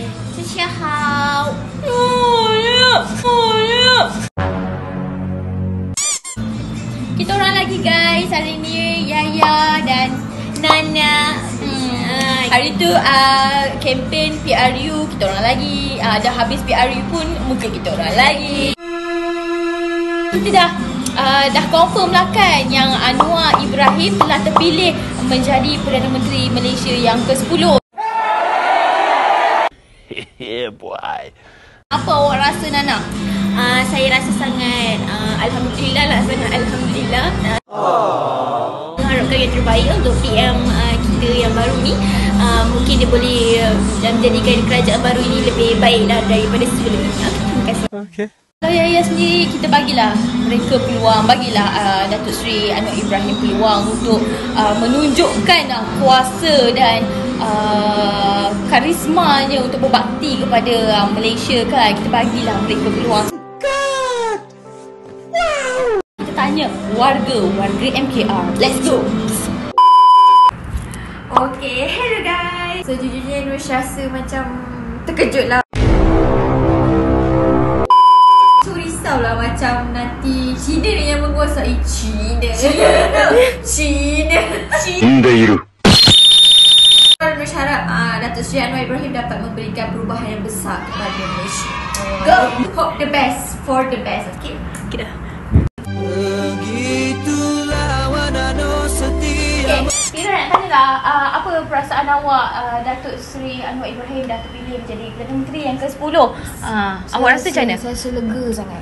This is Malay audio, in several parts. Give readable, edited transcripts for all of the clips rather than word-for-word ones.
大家好。Kita orang lagi guys. Hari ni Yaya dan Nana. Hari tu kempen PRU kita orang lagi. Dah habis PRU pun muka kita orang lagi. Kita dah confirm lah kan yang Anwar Ibrahim telah terpilih menjadi Perdana Menteri Malaysia yang ke-10. Yeah, boy. Apa awak rasa, Nana? Saya rasa sangat alhamdulillah lah, sangat alhamdulillah. Mengharapkan yang terbaik untuk PM kita yang baru ni. Mungkin dia boleh menjadikan kerajaan baru ini lebih baik lah daripada sebelum ini. Terima kasih. Okay. Kalau Yaya sendiri, kita bagilah mereka peluang, bagilah Datuk Seri Anwar Ibrahim peluang untuk menunjukkan kuasa dan karismanya untuk berbakti kepada Malaysia kan. Kita bagilah mereka peluang. God! Wow! Kita tanya warga MKR. Let's go! Okay, hello guys. Sejujurnya Nur rasa macam terkejut lah. Risaulah macam nanti China ni yang menguasai. China. Berharap Datuk Seri Anwar Ibrahim dapat memberikan perubahan yang besar kepada Malaysia. Go! Hope the best for the best. Okay? Okay dah. Kita nak tanya lah, apa perasaan awak Datuk Seri Anwar Ibrahim dah terpilih menjadi Perdana Menteri yang ke-10? Awak rasa macam mana? Saya rasa lega sangat.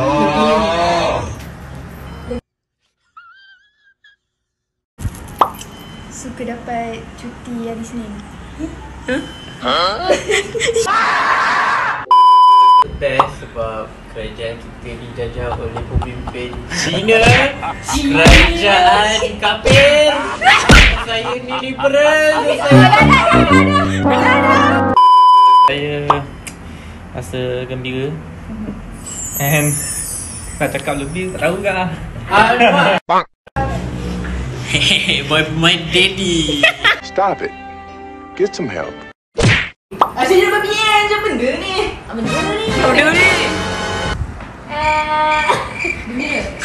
Suka dapat cuti hari Senin. Best sebab kerajaan kita dijajah oleh pemimpin China. Kerajaan kafir. Saya ni liberal. Saya rasa gembira. And nak cakap lebih tak tahu ke lah. Hehehe, boy my daddy. Stop it. Get some help. Asyik dia berbiang macam benda ni. Benda ni. Gembira.